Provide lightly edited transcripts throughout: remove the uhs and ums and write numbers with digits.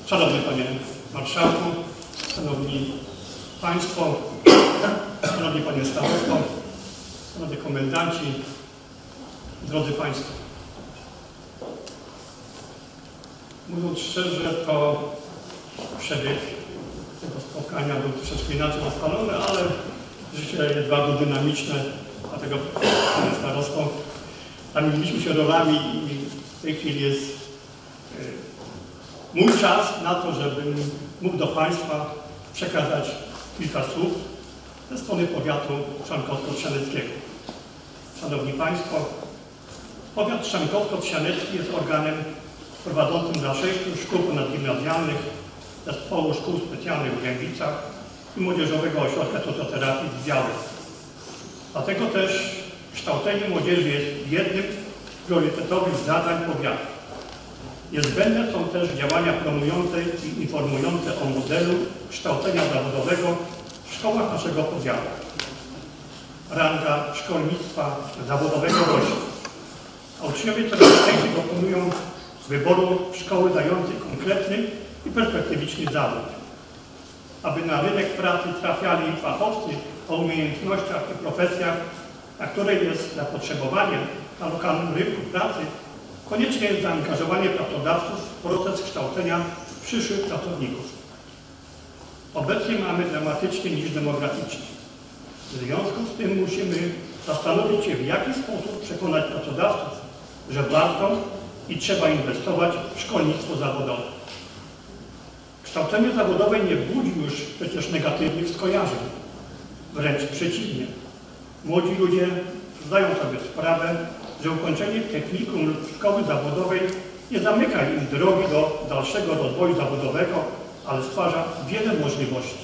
Szanowny Panie Marszałku, Szanowni Państwo, Szanowni Panie Starosto, Szanowni Komendanci, drodzy Państwo. Mówiąc szczerze, to przebieg tego spotkania był troszeczkę inaczej ustalony, ale życie jest bardzo dynamiczne, dlatego Panie Starosto, zamieniliśmy się rolami i w tej chwili jest mój czas na to, żebym mógł do Państwa przekazać kilka słów ze strony powiatu trzciankowsko-trzcianeckiego. Szanowni Państwo, powiat trzciankowsko-trzcianecki jest organem prowadzącym dla 6 szkół ponadgimnazjalnych, zespołu szkół specjalnych w Gębicach i Młodzieżowego Ośrodka Socjoterapii w Białej. Dlatego też kształcenie młodzieży jest jednym z priorytetowych zadań powiatu. Niezbędne są też działania promujące i informujące o modelu kształcenia zawodowego w szkołach naszego powiatu. Ranga szkolnictwa zawodowego rośnie, a uczniowie coraz częściej dokonują wyboru szkoły dającej konkretny i perspektywiczny zawód. Aby na rynek pracy trafiali fachowcy o umiejętnościach i profesjach, na które jest zapotrzebowanie na lokalnym rynku pracy, konieczne jest zaangażowanie pracodawców w proces kształcenia przyszłych pracowników. Obecnie mamy dramatyczny niż demograficzny. W związku z tym musimy zastanowić się, w jaki sposób przekonać pracodawców, że warto i trzeba inwestować w szkolnictwo zawodowe. Kształcenie zawodowe nie budzi już przecież negatywnych skojarzeń. Wręcz przeciwnie. Młodzi ludzie zdają sobie sprawę, że ukończenie technikum lub szkoły zawodowej nie zamyka im drogi do dalszego rozwoju zawodowego, ale stwarza wiele możliwości.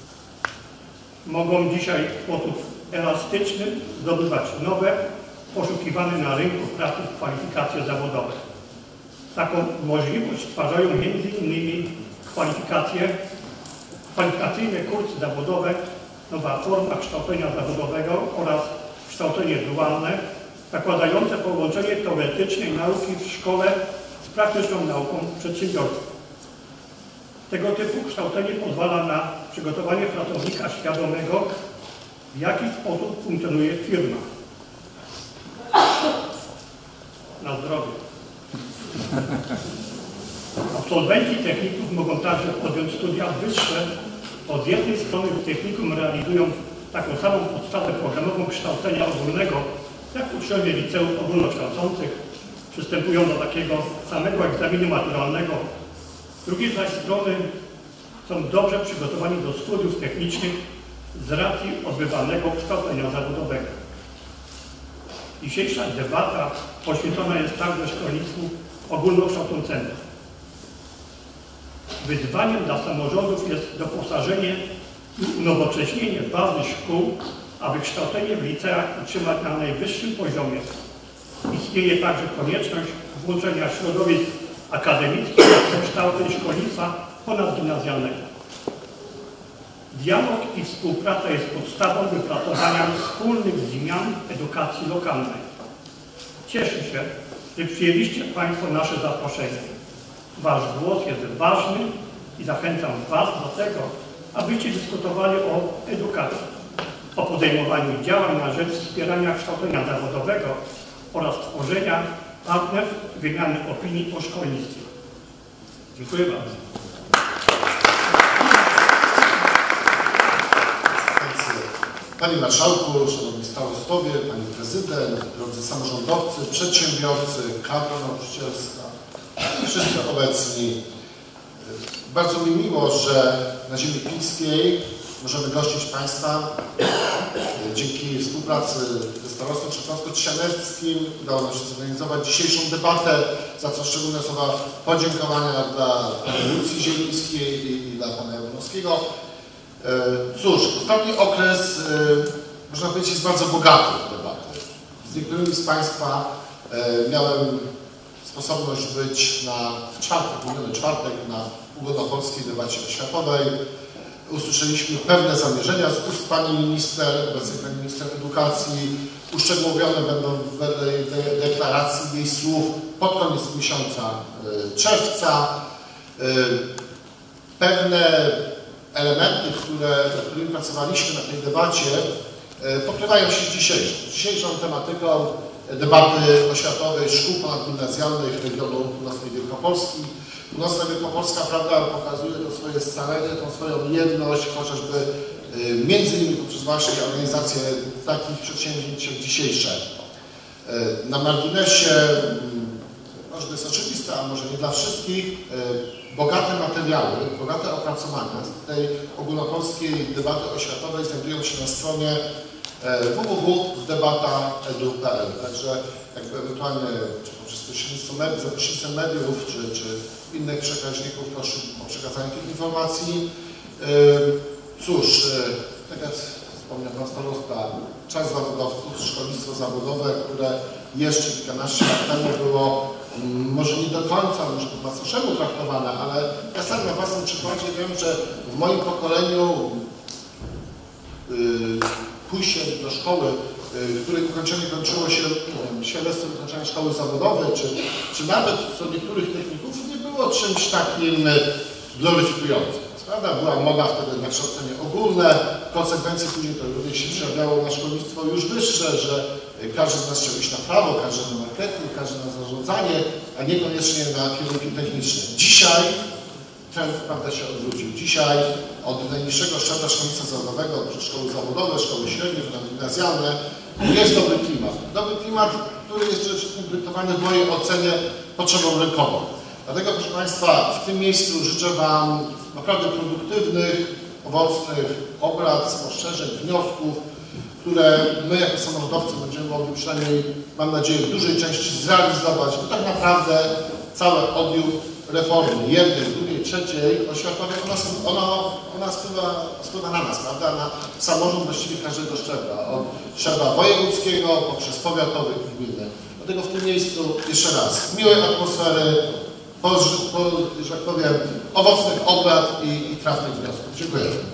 Mogą dzisiaj w sposób elastyczny zdobywać nowe, poszukiwane na rynku pracy kwalifikacje zawodowe. Taką możliwość stwarzają m.in. kwalifikacyjne kursy zawodowe, nowa forma kształcenia zawodowego oraz kształcenie dualne, zakładające połączenie teoretycznej nauki w szkole z praktyczną nauką przedsiębiorstwa. Tego typu kształcenie pozwala na przygotowanie pracownika świadomego, w jaki sposób funkcjonuje firma. Na zdrowie. Absolwenci techników mogą także podjąć studia wyższe, bo z jednej strony w technikum realizują taką samą podstawę programową kształcenia ogólnego, jak uczniowie liceów ogólnokształcących przystępują do takiego samego egzaminu maturalnego. Z drugiej zaś strony są dobrze przygotowani do studiów technicznych z racji odbywanego kształcenia zawodowego. Dzisiejsza debata poświęcona jest także szkolnictwu ogólnokształcącemu. Wyzwaniem dla samorządów jest doposażenie i unowocześnienie bazy szkół, aby kształcenie w liceach utrzymać na najwyższym poziomie. Istnieje także konieczność włączenia środowisk akademickich do kształceń szkolnictwa ponadgimnazjalnego. Dialog i współpraca jest podstawą wypracowania wspólnych zmian edukacji lokalnej. Cieszę się, że przyjęliście Państwo nasze zaproszenie. Wasz głos jest ważny i zachęcam Was do tego, abyście dyskutowali o edukacji, o podejmowaniu działań na rzecz wspierania kształcenia zawodowego oraz tworzenia partnerstw wymiany opinii o szkolnictwie. Dziękuję bardzo. Panie Marszałku, Szanowni Starostowie, Pani Prezydent, drodzy samorządowcy, przedsiębiorcy, kadra nauczycielska, wszyscy obecni. Bardzo mi miło, że na ziemi pilskiej możemy gościć Państwa. Dzięki współpracy ze Starostwem Trzciankowsko-Trzcianeckim udało nam się zorganizować dzisiejszą debatę, za co szczególne słowa podziękowania dla Pani Lucji Zielińskiej i dla Pana Jablonowskiego. Cóż, ostatni okres, można powiedzieć, jest bardzo bogaty w debaty. Z niektórymi z Państwa miałem sposobność być na czwartek na ogólnopolskiej debacie oświatowej. Usłyszeliśmy pewne zamierzenia z ust Pani Minister, obecnej Pani Minister Edukacji. Uszczegółowione będą w deklaracji jej słów pod koniec miesiąca czerwca. pewne elementy, nad którymi pracowaliśmy na tej debacie, pokrywają się z dzisiejszą tematyką debaty oświatowej szkół ponadgimnazjalnych regionu Północnej Wielkopolski. Północna Wielkopolska, prawda, pokazuje to swoje scalenie, tą swoją jedność, chociażby między innymi poprzez właśnie organizację takich przedsięwzięć jak dzisiejsze. Na marginesie, może to jest oczywiste, a może nie dla wszystkich, bogate materiały, bogate opracowania z tej ogólnopolskiej debaty oświatowej znajdują się na stronie www.debata.edu.pl. Także jakby ewentualnie czy poprzez pośrednictwem mediów, czy innych przekaźników proszę o przekazanie tych informacji. Cóż, tak jak wspomniał pan starosta, czas zawodowców, szkolnictwo zawodowe, które jeszcze kilkanaście lat temu było może nie do końca, może po macoszemu traktowane, ale ja sam na własnym przykładzie wiem, że w moim pokoleniu pójście do szkoły, której ukończenie kończyło się świadectwem ukończenia szkoły zawodowej, czy nawet co niektórych techników nie było czymś takim gloryfikującym. Prawda? Była moda wtedy na kształcenie ogólne, w konsekwencji później to również się przejawiało na szkolnictwo już wyższe, że każdy z nas chciał iść na prawo, każdy na marketing, każdy na zarządzanie, a niekoniecznie na kierunki techniczne. Dzisiaj trend, prawda, się odwrócił. Dzisiaj od najniższego szczebla szkolnictwa zawodowego, szkoły zawodowe, szkoły średnie, gimnazjalne, jest dobry klimat. Dobry klimat, który jest przede wszystkim dyktowany w mojej ocenie potrzebą rynkową. Dlatego, proszę Państwa, w tym miejscu życzę Wam naprawdę produktywnych, owocnych obrad, spostrzeżeń, wniosków, które my jako samorządowcy będziemy mogli przynajmniej, mam nadzieję, w dużej części zrealizować, bo tak naprawdę cały odbiór reformy jednej, drugiej, trzeciej oświatowej, ona spływa na nas, prawda? Na samorząd właściwie każdego szczebla, od szczebla wojewódzkiego poprzez powiatowych i gminnych. Dlatego w tym miejscu jeszcze raz miłej atmosfery, że tak powiem, owocnych obrad i trafnych wniosków. Dziękuję.